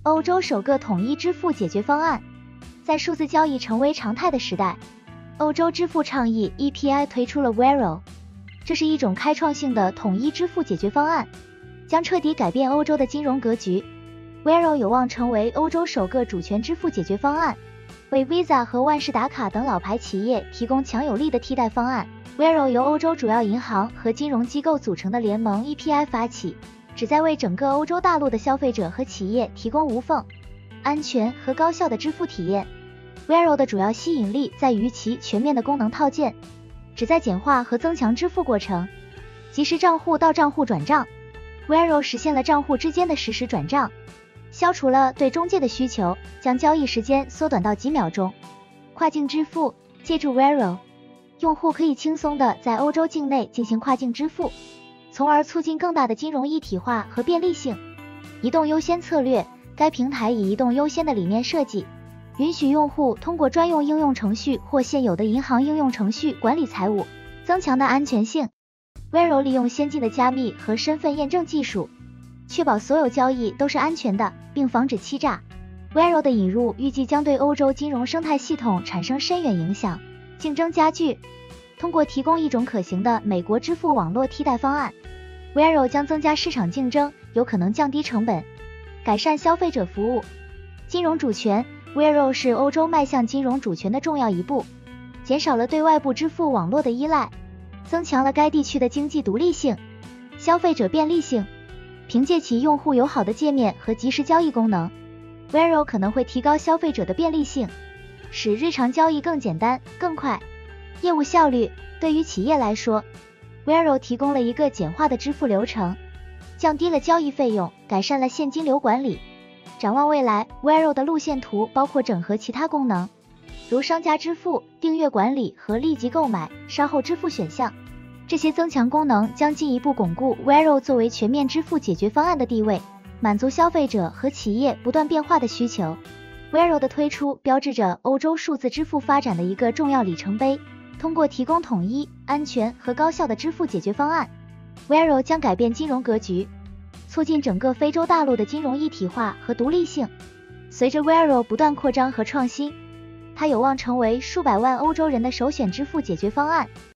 欧洲首个统一支付解决方案。在数字交易成为常态的时代，欧洲支付倡议 EPI 推出了 Wero， 这是一种开创性的统一支付解决方案，将彻底改变欧洲的金融格局。Wero 有望成为欧洲首个主权支付解决方案，为 Visa 和万事达卡等老牌企业提供强有力的替代方案。Wero 由欧洲主要银行和金融机构组成的联盟 EPI 发起，旨在为整个欧洲大陆的消费者和企业提供无缝、安全和高效的支付体验。Wero 的主要吸引力在于其全面的功能套件，旨在简化和增强支付过程，即时账户到账户转账。Wero 实现了账户之间的实时转账，消除了对中介的需求，将交易时间缩短到几秒钟。跨境支付，借助 Wero， 用户可以轻松地在欧洲境内进行跨境支付，从而促进更大的金融一体化和便利性。移动优先策略，该平台以移动优先的理念设计，允许用户通过专用应用程序或现有的银行应用程序管理财务，增强的安全性。Wero 利用先进的加密和身份验证技术，确保所有交易都是安全的，并防止欺诈。Wero 的引入预计将对欧洲金融生态系统产生深远影响，竞争加剧。通过提供一种可行的美国支付网络替代方案， Wero 将增加市场竞争，有可能降低成本，改善消费者服务。金融主权， Wero 是欧洲迈向金融主权的重要一步，减少了对外部支付网络的依赖，增强了该地区的经济独立性。消费者便利性，凭借其用户友好的界面和即时交易功能， Wero 可能会提高消费者的便利性，使日常交易更简单、更快。业务效率，对于企业来说， Wero 提供了一个简化的支付流程，降低了交易费用，改善了现金流管理。展望未来， Wero 的路线图包括整合其他功能，如商家支付、订阅管理和立即购买、稍后支付选项。这些增强功能将进一步巩固 Wero 作为全面支付解决方案的地位，满足消费者和企业不断变化的需求。Wero 的推出标志着欧洲数字支付发展的一个重要里程碑。通过提供统一、安全和高效的支付解决方案， Wero 将改变金融格局，促进整个非洲大陆的金融一体化和独立性。随着 Wero 不断扩张和创新，它有望成为数百万欧洲人的首选支付解决方案。